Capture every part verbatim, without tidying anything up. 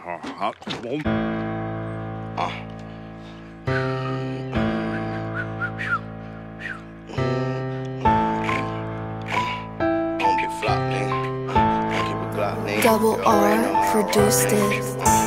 Double R produced it.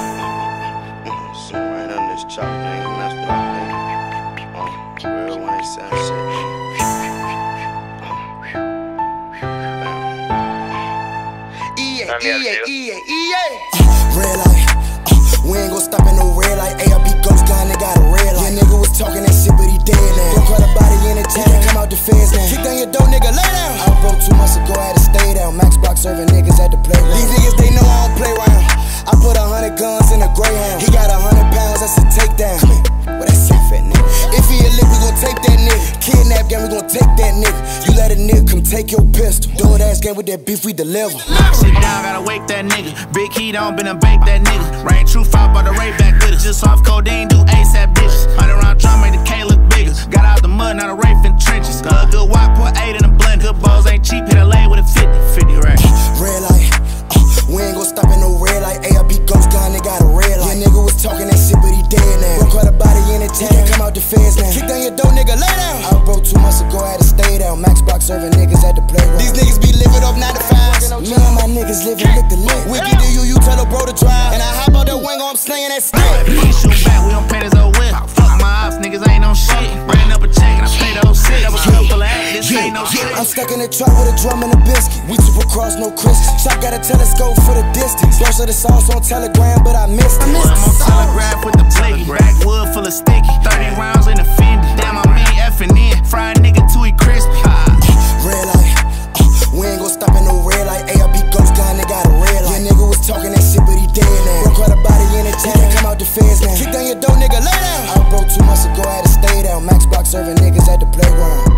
Yeah, yeah, yeah, yeah. Red light, uh, we ain't gon' stop at no red light. A R B ghost gun, they got a red light. Yeah, nigga was talking that shit, but he dead now. Don't call the body in the tank, come out the feds now. Kick down your door, nigga, lay down. I broke two months ago, I had to stay down. Max box serving niggas at the playground. These niggas, they know I don't play around. I put a hundred guns in a Greyhound. He got a hundred pounds, that's a takedown. Come here, what that say, fat nigga? If he a lick, we gon' take that nigga. Kidnap game, we gon' take that nigga. You let a nigga come take your pistol. Do it ass game with that beef, we deliver. Sit down, gotta wake that nigga. Big heat on, been a bake that nigga. Rain true five, bought the Ray back with us. Just off codeine, do ASAP dishes. Hundred round drum, make the K look bigger. Got out the mud, not a Rafe in trenches. Got a good wop, put eight in a blend. Good balls ain't cheap, hit a lay with a fifty, fifty right. Red light, uh, we ain't gon' stop at no red light. A R B ghost gun, they got a red light. Yeah, nigga was talking that shit, but he dead now. Don't call the body in the tank, come out the feds now. Kick down your door, nigga, lay down. I broke two months ago, I had to stay down. Max box serving niggas at the playground. These niggas be living up nine to fives. Me and my niggas living lick the lick. Wicked to you, you tell a bro to drive. And I hop out the wing, I'm slinging that stick. We ain't shoot back, we don't pay this old whip. Fuck my ops, niggas ain't no shit. Ran up a check and I paid the whole shit. Double cup full of act, this ain't no shit. I'm stuck in the truck with a drum and a biscuit. We super cross, no Christian. Shot got a telescope for the distance. Most of the sauce on Telegram, but I missed it. I'm on Telegraph with the blicky. Backwood full of sticky. thirty rounds in the Fendi. Damn, I mean effing in. Fried nigga till he crispy. Red light, uh, we ain't gon' stop at no red light. A R B ghost gun, they got a red light. Yeah, nigga was talking that shit, but he dead now. Don't call the body in the tank, come out the feds now. Kick down your door, nigga, lay down. I broke two months ago, I had to stay down. Max box serving niggas at the playground.